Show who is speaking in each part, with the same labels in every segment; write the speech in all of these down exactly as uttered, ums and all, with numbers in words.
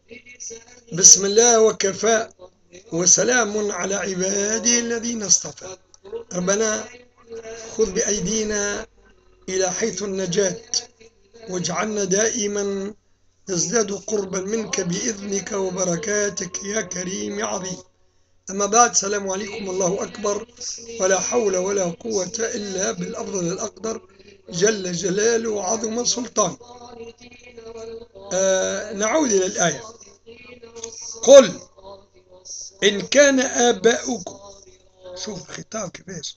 Speaker 1: بسم الله وكفى، وسلام على عبادي الذين اصطفى. ربنا خذ بأيدينا إلى حيث النجاة، واجعلنا دائما نزداد قربا منك بإذنك وبركاتك يا كريم يا عظيم. أما بعد، السلام عليكم، الله أكبر، ولا حول ولا قوة إلا بالأفضل الأقدر جل جلاله وعظم سلطان. آه نعود إلى الآية. قل إن كان آباؤكم، شوف الخطاب كيفاش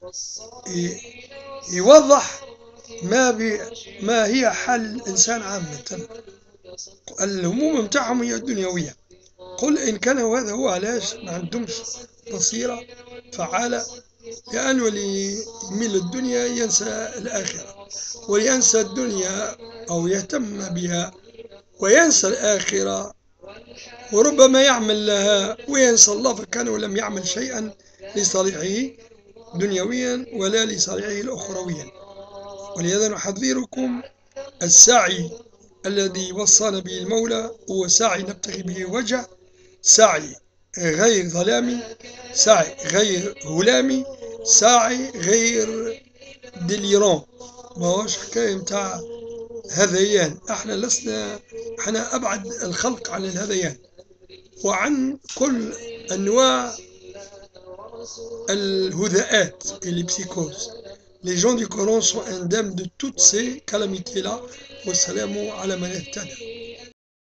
Speaker 1: يوضح ما بي ما هي حال الإنسان عامة، الهموم متاعهم هي الدنيوية. قل إن كان، وهذا هو علاش ما عندهمش بصيرة فعالة، لأنه اللي يميل للدنيا ينسى الآخرة، وينسى الدنيا أو يهتم بها وينسى الآخرة، وربما يعمل لها وينسى الله، فكانه لم يعمل شيئا لصالحه دنيويا ولا لصالحه الأخرويا. ولهذا نحذركم السعي الذي وصانا به المولى هو سعي نبتغي به وجه، سعي غير ظلامي، سعي غير هلامي، سعي غير ديليرون، ماهوش حكاية متاع هذيان. احنا لسنا، احنا ابعد الخلق عن الهذيان وعن كل انواع الهذاءات et les psychoses. Les gens du Coran sont indemnes de toutes ces calamités-là. والسلام على من اهتدى.